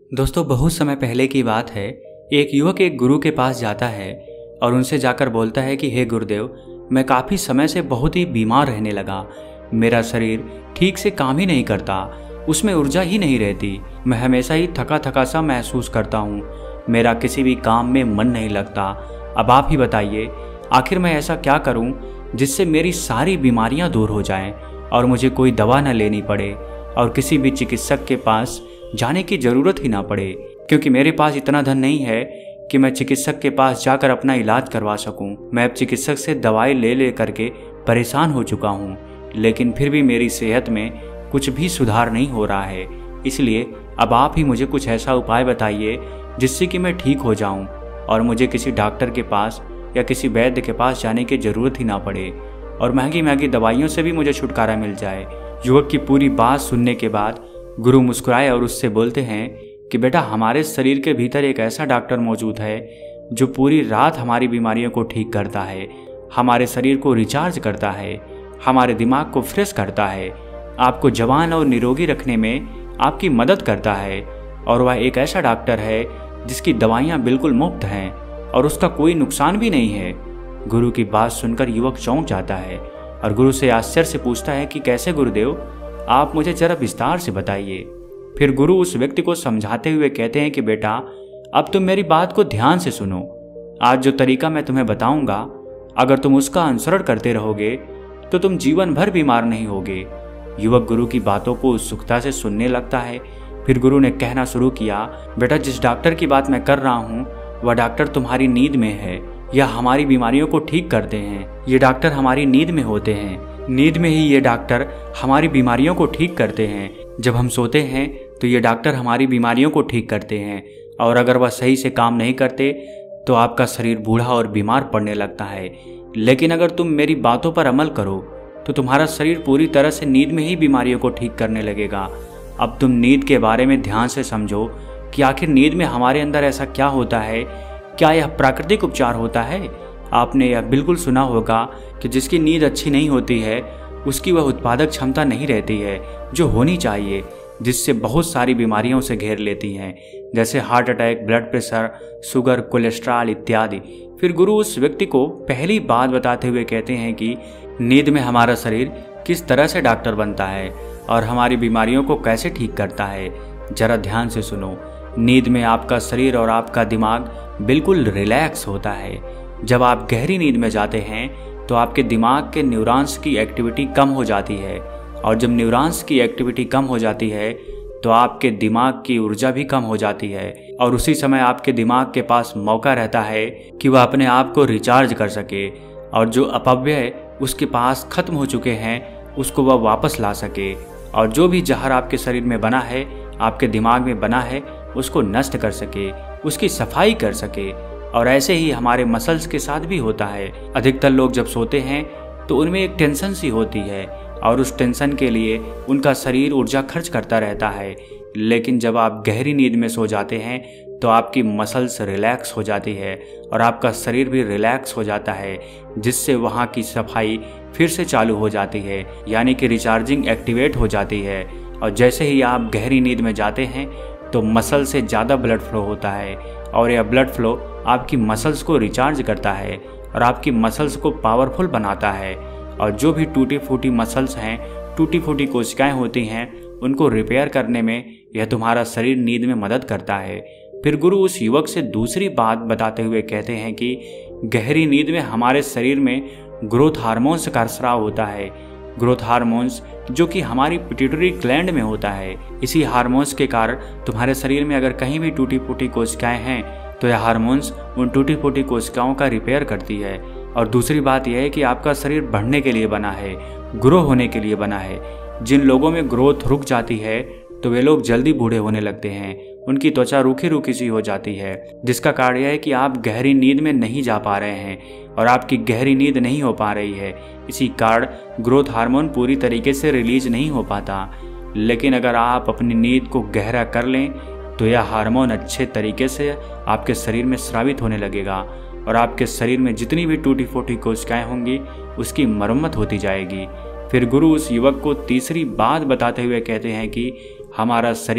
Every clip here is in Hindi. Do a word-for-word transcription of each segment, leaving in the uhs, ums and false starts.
दोस्तों, बहुत समय पहले की बात है। एक युवक एक गुरु के पास जाता है और उनसे जाकर बोलता है कि हे गुरुदेव, मैं काफ़ी समय से बहुत ही बीमार रहने लगा। मेरा शरीर ठीक से काम ही नहीं करता, उसमें ऊर्जा ही नहीं रहती। मैं हमेशा ही थका थका सा महसूस करता हूँ। मेरा किसी भी काम में मन नहीं लगता। अब आप ही बताइए, आखिर मैं ऐसा क्या करूँ जिससे मेरी सारी बीमारियाँ दूर हो जाएं और मुझे कोई दवा न लेनी पड़े और किसी भी चिकित्सक के पास जाने की ज़रूरत ही ना पड़े, क्योंकि मेरे पास इतना धन नहीं है कि मैं चिकित्सक के पास जाकर अपना इलाज करवा सकूं। मैं अब चिकित्सक से दवाई ले ले करके परेशान हो चुका हूं, लेकिन फिर भी मेरी सेहत में कुछ भी सुधार नहीं हो रहा है। इसलिए अब आप ही मुझे कुछ ऐसा उपाय बताइए जिससे कि मैं ठीक हो जाऊं और मुझे किसी डॉक्टर के पास या किसी वैद्य के पास जाने की ज़रूरत ही ना पड़े और महंगी महंगी दवाइयों से भी मुझे छुटकारा मिल जाए। युवक की पूरी बात सुनने के बाद गुरु मुस्कुराए और उससे बोलते हैं कि बेटा, हमारे शरीर के भीतर एक ऐसा डॉक्टर मौजूद है जो पूरी रात हमारी बीमारियों को ठीक करता है, हमारे शरीर को रिचार्ज करता है, हमारे दिमाग को फ्रेश करता है, आपको जवान और निरोगी रखने में आपकी मदद करता है। और वह एक ऐसा डॉक्टर है जिसकी दवाइयाँ बिल्कुल मुफ्त हैं और उसका कोई नुकसान भी नहीं है। गुरु की बात सुनकर युवक चौंक जाता है और गुरु से आश्चर्य से पूछता है कि कैसे गुरुदेव, आप मुझे जरा विस्तार से बताइए। फिर गुरु उस व्यक्ति को समझाते हुए कहते हैं कि बेटा, अब तुम मेरी बात को ध्यान से सुनो। आज जो तरीका मैं तुम्हें बताऊंगा, अगर तुम उसका अनुसरण करते रहोगे तो तुम जीवन भर बीमार नहीं होगे। युवक गुरु की बातों को उत्सुकता से सुनने लगता है। फिर गुरु ने कहना शुरू किया, बेटा, जिस डॉक्टर की बात मैं कर रहा हूँ वह डॉक्टर तुम्हारी नींद में है या हमारी बीमारियों को ठीक करते हैं। ये डॉक्टर हमारी नींद में होते हैं। नींद में ही ये डॉक्टर हमारी बीमारियों को ठीक करते हैं। जब हम सोते हैं तो ये डॉक्टर हमारी बीमारियों को ठीक करते हैं और अगर वह सही से काम नहीं करते तो आपका शरीर बूढ़ा और बीमार पड़ने लगता है। लेकिन अगर तुम मेरी बातों पर अमल करो तो तुम्हारा शरीर पूरी तरह से नींद में ही बीमारियों को ठीक करने लगेगा। अब तुम नींद के बारे में ध्यान से समझो कि आखिर नींद में हमारे अंदर ऐसा क्या होता है। क्या यह प्राकृतिक उपचार होता है? आपने यह बिल्कुल सुना होगा कि जिसकी नींद अच्छी नहीं होती है उसकी वह उत्पादक क्षमता नहीं रहती है जो होनी चाहिए, जिससे बहुत सारी बीमारियां उसे घेर लेती हैं, जैसे heart attack, blood pressure, sugar, cholesterol इत्यादि। फिर गुरु उस व्यक्ति को पहली बात बताते हुए कहते हैं कि नींद में हमारा शरीर किस तरह से डॉक्टर बनता है और हमारी बीमारियों को कैसे ठीक करता है। जरा ध्यान से सुनो। नींद में आपका शरीर और आपका दिमाग बिल्कुल रिलैक्स होता है। जब आप गहरी नींद में जाते हैं तो आपके दिमाग के न्यूरॉन्स की एक्टिविटी कम हो जाती है और जब न्यूरॉन्स की एक्टिविटी कम हो जाती है तो आपके दिमाग की ऊर्जा भी कम हो जाती है और उसी समय आपके दिमाग के पास मौका रहता है कि वह अपने आप को रिचार्ज कर सके और जो अपव्यय उसके पास खत्म हो चुके हैं उसको वह वापस ला सके और जो भी जहर आपके शरीर में बना है, आपके दिमाग में बना है, उसको नष्ट कर सके, उसकी सफाई कर सके। और ऐसे ही हमारे मसल्स के साथ भी होता है। अधिकतर लोग जब सोते हैं तो उनमें एक टेंशन सी होती है और उस टेंशन के लिए उनका शरीर ऊर्जा खर्च करता रहता है। लेकिन जब आप गहरी नींद में सो जाते हैं तो आपकी मसल्स रिलैक्स हो जाती है और आपका शरीर भी रिलैक्स हो जाता है, जिससे वहाँ की सफाई फिर से चालू हो जाती है, यानी कि रिचार्जिंग एक्टिवेट हो जाती है। और जैसे ही आप गहरी नींद में जाते हैं तो मसल से ज़्यादा ब्लड फ्लो होता है और यह ब्लड फ्लो आपकी मसल्स को रिचार्ज करता है और आपकी मसल्स को पावरफुल बनाता है। और जो भी टूटी फूटी मसल्स हैं, टूटी फूटी कोशिकाएं होती हैं, उनको रिपेयर करने में यह तुम्हारा शरीर नींद में मदद करता है। फिर गुरु उस युवक से दूसरी बात बताते हुए कहते हैं कि गहरी नींद में हमारे शरीर में ग्रोथ हार्मोन्स का स्राव होता है। ग्रोथ हार्मोन्स जो कि हमारी पिट्यूटरी ग्लैंड में होता है। इसी हार्मोन्स के कारण तुम्हारे शरीर में अगर कहीं भी टूटी फूटी कोशिकाएं हैं तो यह हार्मोन्स उन टूटी फूटी कोशिकाओं का रिपेयर करती है। और दूसरी बात यह है कि आपका शरीर बढ़ने के लिए बना है, ग्रो होने के लिए बना है। जिन लोगों में ग्रोथ रुक जाती है तो वे लोग जल्दी बूढ़े होने लगते हैं, उनकी त्वचा रूखी रूखी सी हो जाती है, जिसका कारण यह है कि आप गहरी नींद में नहीं जा पा रहे हैं और आपकी गहरी नींद नहीं हो पा रही है। इसी कारण ग्रोथ हार्मोन पूरी तरीके से रिलीज नहीं हो पाता। लेकिन अगर आप अपनी नींद को गहरा कर लें तो यह हार्मोन अच्छे तरीके से आपके शरीर में स्रावित होने लगेगा और आपके शरीर में जितनी भी टूटी फूटी कोशिकाएं होंगी उसकी मरम्मत होती जाएगी। फिर गुरु उस युवक को तीसरी बात बताते हुए कहते हैं कि हमारा शरीर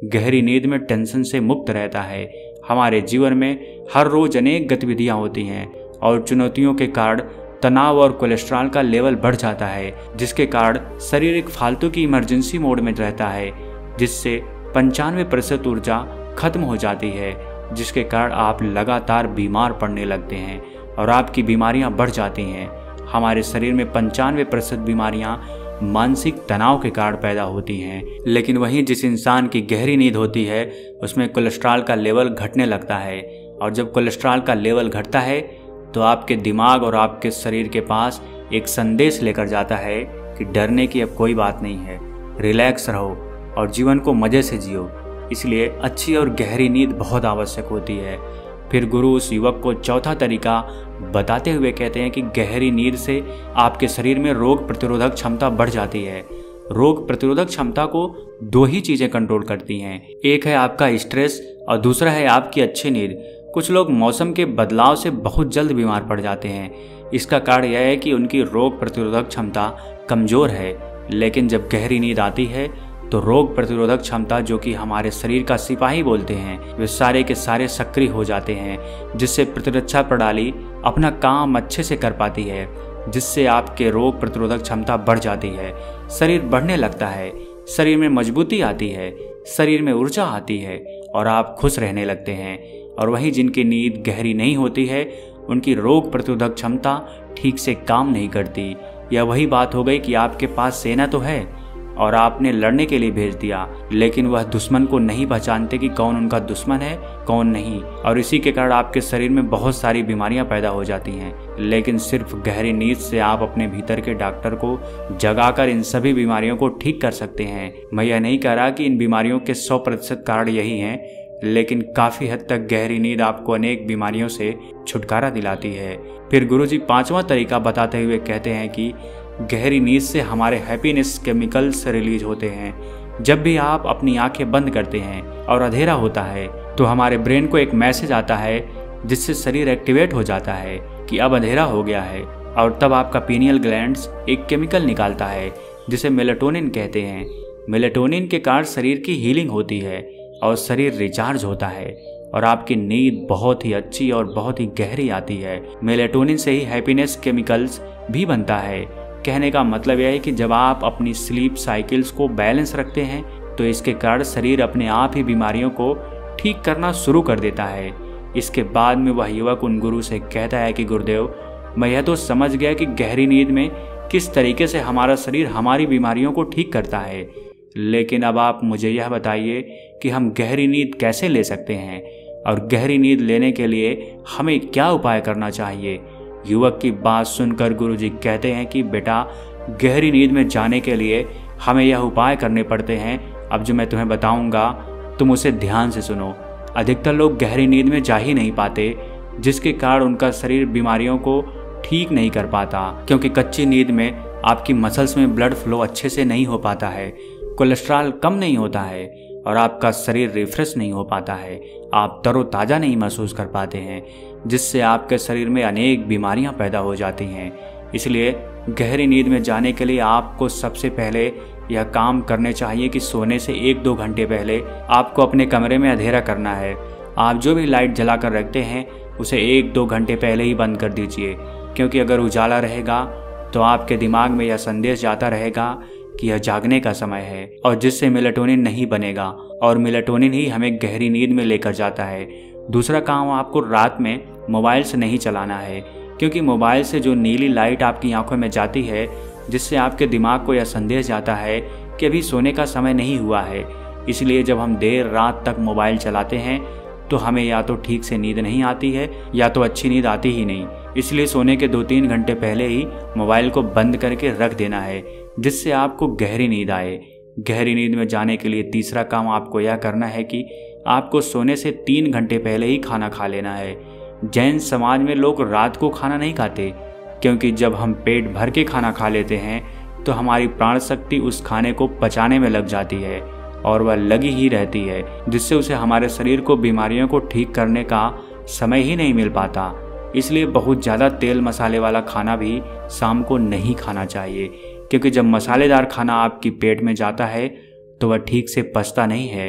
गहरी नींद में टेंशन से मुक्त रहता है। हमारे जीवन में हर रोज अनेक गतिविधियां होती हैं और चुनौतियों के कारण तनाव और कोलेस्ट्रॉल का लेवल बढ़ जाता है, जिसके कारण शरीर एक फालतू की इमरजेंसी मोड में रहता है, जिससे पंचानवे प्रतिशत ऊर्जा खत्म हो जाती है, जिसके कारण आप लगातार बीमार पड़ने लगते हैं और आपकी बीमारियां बढ़ जाती हैं। हमारे शरीर में पंचानवे प्रतिशत बीमारियां मानसिक तनाव के कारण पैदा होती हैं। लेकिन वहीं जिस इंसान की गहरी नींद होती है उसमें कोलेस्ट्रॉल का लेवल घटने लगता है, और जब कोलेस्ट्रॉल का लेवल घटता है तो आपके दिमाग और आपके शरीर के पास एक संदेश लेकर जाता है कि डरने की अब कोई बात नहीं है, रिलैक्स रहो और जीवन को मज़े से जियो। इसलिए अच्छी और गहरी नींद बहुत आवश्यक होती है। फिर गुरु उस युवक को चौथा तरीका बताते हुए कहते हैं कि गहरी नींद से आपके शरीर में रोग प्रतिरोधक क्षमता बढ़ जाती है। रोग प्रतिरोधक क्षमता को दो ही चीज़ें कंट्रोल करती हैं, एक है आपका स्ट्रेस और दूसरा है आपकी अच्छी नींद। कुछ लोग मौसम के बदलाव से बहुत जल्द बीमार पड़ जाते हैं। इसका कारण यह है कि उनकी रोग प्रतिरोधक क्षमता कमज़ोर है, लेकिन जब गहरी नींद आती है तो रोग प्रतिरोधक क्षमता, जो कि हमारे शरीर का सिपाही बोलते हैं, वे सारे के सारे सक्रिय हो जाते हैं, जिससे प्रतिरक्षा प्रणाली अपना काम अच्छे से कर पाती है, जिससे आपके रोग प्रतिरोधक क्षमता बढ़ जाती है, शरीर बढ़ने लगता है, शरीर में मजबूती आती है, शरीर में ऊर्जा आती है और आप खुश रहने लगते हैं। और वहीं जिनकी नींद गहरी नहीं होती है उनकी रोग प्रतिरोधक क्षमता ठीक से काम नहीं करती। यह वही बात हो गई कि आपके पास सेना तो है और आपने लड़ने के लिए भेज दिया, लेकिन वह दुश्मन को नहीं पहचानते कि कौन उनका दुश्मन है कौन नहीं, और इसी के कारण आपके शरीर में बहुत सारी बीमारियां पैदा हो जाती हैं। लेकिन सिर्फ गहरी नींद से आप अपने भीतर के डॉक्टर को जगाकर इन सभी बीमारियों को ठीक कर सकते हैं। मैं यह नहीं कह रहा कि इन बीमारियों के सौ प्रतिशत कारण यही हैं, लेकिन काफ़ी हद तक गहरी नींद आपको अनेक बीमारियों से छुटकारा दिलाती है। फिर गुरुजी पांचवा तरीका बताते हुए कहते हैं कि गहरी नींद से हमारे हैप्पीनेस केमिकल्स रिलीज होते हैं। जब भी आप अपनी आंखें बंद करते हैं और अंधेरा होता है तो हमारे ब्रेन को एक मैसेज आता है, जिससे शरीर एक्टिवेट हो जाता है कि अब अंधेरा हो गया है, और तब आपका पीनियल ग्लैंड्स एक केमिकल निकालता है जिसे मेलाटोनिन कहते हैं। मेलाटोनिन के कारण शरीर की हीलिंग होती है और शरीर रिचार्ज होता है और आपकी नींद बहुत ही अच्छी और बहुत ही गहरी आती है। मेलाटोनिन से ही हैप्पीनेस केमिकल्स भी बनता है। कहने का मतलब यह है कि जब आप अपनी स्लीप साइकिल्स को बैलेंस रखते हैं तो इसके कारण शरीर अपने आप ही बीमारियों को ठीक करना शुरू कर देता है। इसके बाद में वह युवक उन गुरु से कहता है कि गुरुदेव, मैं यह तो समझ गया कि गहरी नींद में किस तरीके से हमारा शरीर हमारी बीमारियों को ठीक करता है, लेकिन अब आप मुझे यह बताइए कि हम गहरी नींद कैसे ले सकते हैं और गहरी नींद लेने के लिए हमें क्या उपाय करना चाहिए। युवक की बात सुनकर गुरुजी कहते हैं कि बेटा, गहरी नींद में जाने के लिए हमें यह उपाय करने पड़ते हैं। अब जो मैं तुम्हें बताऊंगा तुम उसे ध्यान से सुनो। अधिकतर लोग गहरी नींद में जा ही नहीं पाते, जिसके कारण उनका शरीर बीमारियों को ठीक नहीं कर पाता, क्योंकि कच्ची नींद में आपकी मसल्स में ब्लड फ्लो अच्छे से नहीं हो पाता है, कोलेस्ट्रॉल कम नहीं होता है और आपका शरीर रिफ्रेश नहीं हो पाता है, आप तरोताज़ा नहीं महसूस कर पाते हैं, जिससे आपके शरीर में अनेक बीमारियां पैदा हो जाती हैं। इसलिए गहरी नींद में जाने के लिए आपको सबसे पहले यह काम करने चाहिए कि सोने से एक दो घंटे पहले आपको अपने कमरे में अंधेरा करना है। आप जो भी लाइट जलाकर रखते हैं उसे एक दो घंटे पहले ही बंद कर दीजिए, क्योंकि अगर उजाला रहेगा तो आपके दिमाग में यह संदेश जाता रहेगा कि यह जागने का समय है, और जिससे मेलाटोनिन नहीं बनेगा और मेलाटोनिन ही हमें गहरी नींद में लेकर जाता है। दूसरा काम, आपको रात में मोबाइल से नहीं चलाना है, क्योंकि मोबाइल से जो नीली लाइट आपकी आंखों में जाती है, जिससे आपके दिमाग को यह संदेश जाता है कि अभी सोने का समय नहीं हुआ है। इसलिए जब हम देर रात तक मोबाइल चलाते हैं तो हमें या तो ठीक से नींद नहीं आती है या तो अच्छी नींद आती ही नहीं। इसलिए सोने के दो तीन घंटे पहले ही मोबाइल को बंद करके रख देना है, जिससे आपको गहरी नींद आए। गहरी नींद में जाने के लिए तीसरा काम आपको यह करना है कि आपको सोने से तीन घंटे पहले ही खाना खा लेना है। जैन समाज में लोग रात को खाना नहीं खाते, क्योंकि जब हम पेट भर के खाना खा लेते हैं तो हमारी प्राण शक्ति उस खाने को पचाने में लग जाती है और वह लगी ही रहती है, जिससे उसे हमारे शरीर को बीमारियों को ठीक करने का समय ही नहीं मिल पाता। इसलिए बहुत ज़्यादा तेल मसाले वाला खाना भी शाम को नहीं खाना चाहिए, क्योंकि जब मसालेदार खाना आपकी पेट में जाता है तो वह ठीक से पचता नहीं है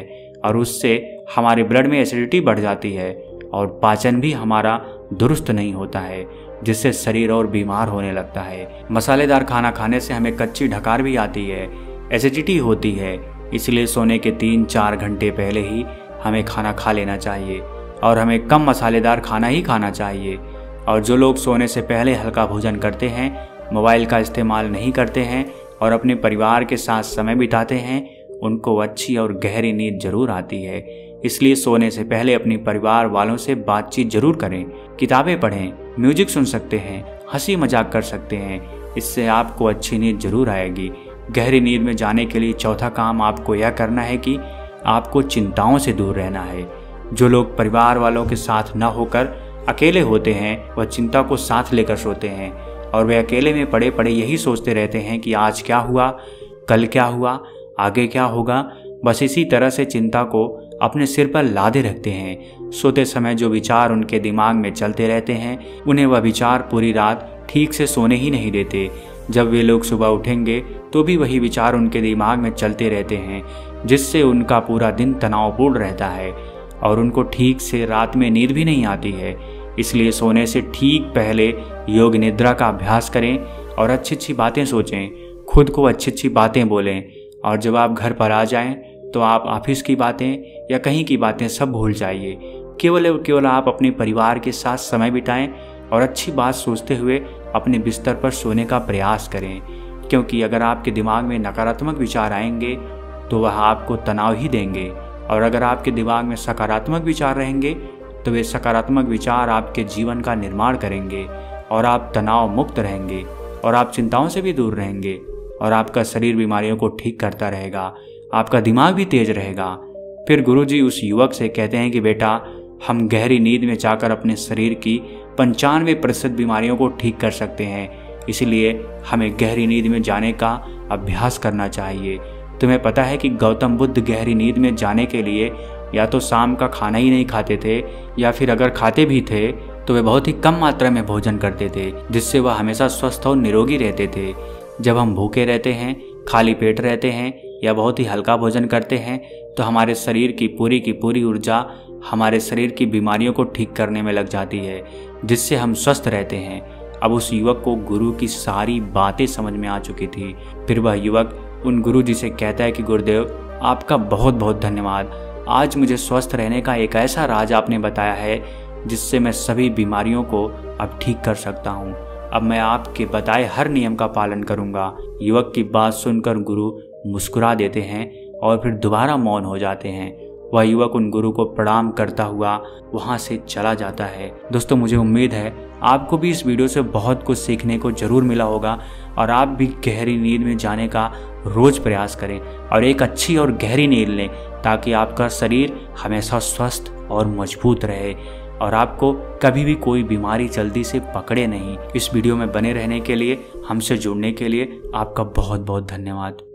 और उससे हमारे ब्लड में एसिडिटी बढ़ जाती है और पाचन भी हमारा दुरुस्त नहीं होता है, जिससे शरीर और बीमार होने लगता है। मसालेदार खाना खाने से हमें कच्ची ढकार भी आती है, एसिडिटी होती है। इसलिए सोने के तीन चार घंटे पहले ही हमें खाना खा लेना चाहिए और हमें कम मसालेदार खाना ही खाना चाहिए। और जो लोग सोने से पहले हल्का भोजन करते हैं, मोबाइल का इस्तेमाल नहीं करते हैं और अपने परिवार के साथ समय बिताते हैं, उनको अच्छी और गहरी नींद जरूर आती है। इसलिए सोने से पहले अपने परिवार वालों से बातचीत जरूर करें, किताबें पढ़ें, म्यूजिक सुन सकते हैं, हंसी मजाक कर सकते हैं। इससे आपको अच्छी नींद जरूर आएगी। गहरी नींद में जाने के लिए चौथा काम आपको यह करना है कि आपको चिंताओं से दूर रहना है। जो लोग परिवार वालों के साथ न होकर अकेले होते हैं, वह चिंता को साथ लेकर सोते हैं और वे अकेले में पड़े पड़े यही सोचते रहते हैं कि आज क्या हुआ, कल क्या हुआ, आगे क्या होगा। बस इसी तरह से चिंता को अपने सिर पर लादे रखते हैं। सोते समय जो विचार उनके दिमाग में चलते रहते हैं, उन्हें वह विचार पूरी रात ठीक से सोने ही नहीं देते। जब वे लोग सुबह उठेंगे तो भी वही विचार उनके दिमाग में चलते रहते हैं, जिससे उनका पूरा दिन तनावपूर्ण रहता है और उनको ठीक से रात में नींद भी नहीं आती है। इसलिए सोने से ठीक पहले योग निद्रा का अभ्यास करें और अच्छी अच्छी बातें सोचें, खुद को अच्छी अच्छी बातें बोलें। और जब आप घर पर आ जाएं तो आप ऑफिस की बातें या कहीं की बातें सब भूल जाइए। केवल और केवल आप अपने परिवार के साथ समय बिताएं और अच्छी बात सोचते हुए अपने बिस्तर पर सोने का प्रयास करें। क्योंकि अगर आपके दिमाग में नकारात्मक विचार आएंगे तो वह आपको तनाव ही देंगे, और अगर आपके दिमाग में सकारात्मक विचार रहेंगे तो वे सकारात्मक विचार आपके जीवन का निर्माण करेंगे और आप तनाव मुक्त रहेंगे और आप चिंताओं से भी दूर रहेंगे और आपका शरीर बीमारियों को ठीक करता रहेगा, आपका दिमाग भी तेज रहेगा। फिर गुरुजी उस युवक से कहते हैं कि बेटा, हम गहरी नींद में जाकर अपने शरीर की पंचानवे प्रतिशत बीमारियों को ठीक कर सकते हैं। इसलिए हमें गहरी नींद में जाने का अभ्यास करना चाहिए। तुम्हें पता है कि गौतम बुद्ध गहरी नींद में जाने के लिए या तो शाम का खाना ही नहीं खाते थे, या फिर अगर खाते भी थे तो वे बहुत ही कम मात्रा में भोजन करते थे, जिससे वह हमेशा स्वस्थ और निरोगी रहते थे। जब हम भूखे रहते हैं, खाली पेट रहते हैं या बहुत ही हल्का भोजन करते हैं तो हमारे शरीर की पूरी की पूरी ऊर्जा हमारे शरीर की बीमारियों को ठीक करने में लग जाती है, जिससे हम स्वस्थ रहते हैं। अब उस युवक को गुरु की सारी बातें समझ में आ चुकी थी। फिर वह युवक उन गुरु जी से कहता है कि गुरुदेव, आपका बहुत बहुत धन्यवाद। आज मुझे स्वस्थ रहने का एक ऐसा राज आपने बताया है जिससे मैं सभी बीमारियों को अब ठीक कर सकता हूँ। अब मैं आपके बताए हर नियम का पालन करूँगा। युवक की बात सुनकर गुरु मुस्कुरा देते हैं और फिर दोबारा मौन हो जाते हैं। वह युवक उन गुरु को प्रणाम करता हुआ वहाँ से चला जाता है। दोस्तों, मुझे उम्मीद है आपको भी इस वीडियो से बहुत कुछ सीखने को जरूर मिला होगा और आप भी गहरी नींद में जाने का रोज प्रयास करें और एक अच्छी और गहरी नींद लें, ताकि आपका शरीर हमेशा स्वस्थ और मजबूत रहे और आपको कभी भी कोई बीमारी जल्दी से पकड़े नहीं। इस वीडियो में बने रहने के लिए, हमसे जुड़ने के लिए आपका बहुत बहुत धन्यवाद।